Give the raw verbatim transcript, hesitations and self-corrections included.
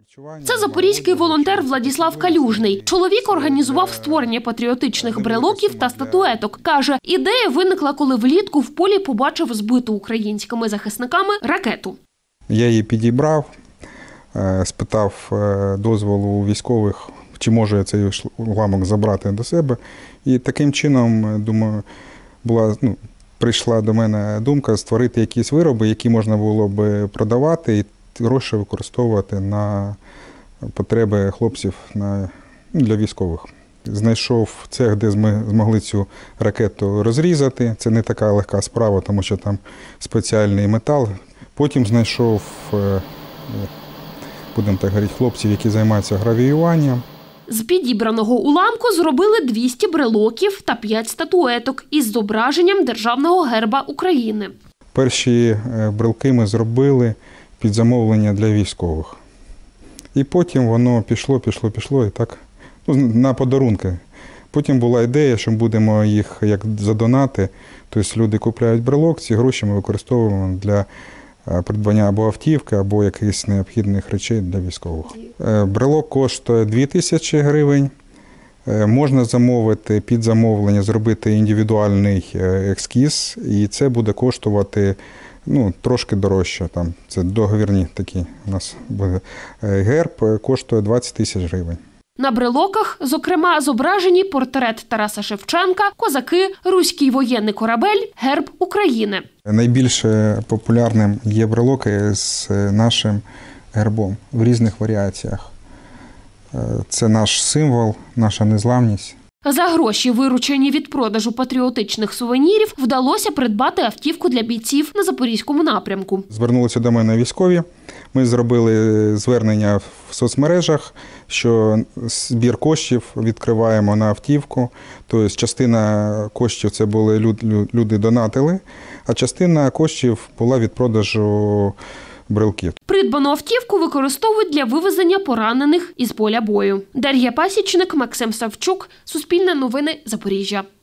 Це запорізький волонтер Владислав Калюжний. Чоловік організував створення патріотичних брелоків та статуеток. Каже, ідея виникла, коли влітку в полі побачив збиту українськими захисниками ракету. Я її підібрав, спитав дозволу у військових, чи можу я цей уламок забрати до себе. І таким чином, думаю, була, ну, прийшла до мене думка створити якісь вироби, які можна було б продавати і гроші використовувати на потреби хлопців, на, для військових. Знайшов цех, де змогли цю ракету розрізати. Це не така легка справа, тому що там спеціальний метал. Потім знайшов, будемо так говорити, хлопців, які займаються гравіюванням. З підібраного уламку зробили двісті брелоків та п'ять статуеток із зображенням державного герба України. Перші брелки ми зробили під замовлення для військових. І потім воно пішло, пішло, пішло і так, ну, на подарунки. Потім була ідея, що будемо їх як задонати. Тобто люди купляють брелок, ці гроші ми використовуємо для придбання або автівки, або якихось необхідних речей для військових. Брелок коштує дві тисячі гривень. Можна замовити під замовлення, зробити індивідуальний ескіз, і це буде коштувати, ну, трошки дорожче. Там, це договірні такі у нас буде. Герб коштує двадцять тисяч гривень. На брелоках, зокрема, зображені портрет Тараса Шевченка, козаки, руський воєнний корабель, герб України. Найбільш популярним є брелоки з нашим гербом в різних варіаціях. Це наш символ, наша незламність. За гроші, виручені від продажу патріотичних сувенірів, вдалося придбати автівку для бійців на Запорізькому напрямку. Звернулися до мене військові. Ми зробили звернення в соцмережах, що збір коштів відкриваємо на автівку. Тобто частина коштів це були люди донатили, а частина коштів була від продажу брелків. Придбану автівку використовують для вивезення поранених із поля бою. Дар'я Пасічник, Максим Савчук, Суспільне новини, Запоріжжя.